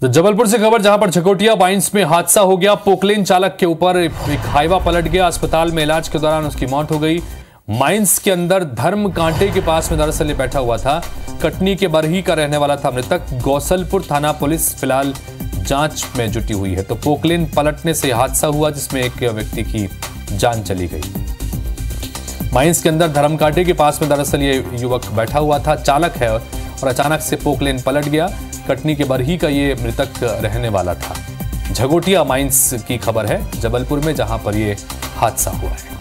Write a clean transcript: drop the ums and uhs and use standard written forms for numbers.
तो जबलपुर से खबर, जहां पर झकोटिया माइंस में हादसा हो गया। पोकलेन चालक के ऊपर एक हाईवा पलट गया। अस्पताल में इलाज के दौरान उसकी मौत हो गई। माइंस के अंदर धर्म कांटे के पास में दरअसल ये बैठा हुआ था। कटनी के बरही का रहने वाला था मृतक। गौसलपुर थाना पुलिस फिलहाल जांच में जुटी हुई है। तो पोकलेन पलटने से हादसा हुआ जिसमें एक व्यक्ति की जान चली गई। माइंस के अंदर धर्म कांटे के पास में दरअसल ये युवक बैठा हुआ था, चालक है, और अचानक से पोकलेन पलट गया। कटनी के बरही का ये मृतक रहने वाला था। झकोटिया माइंस की खबर है जबलपुर में, जहां पर ये हादसा हुआ है।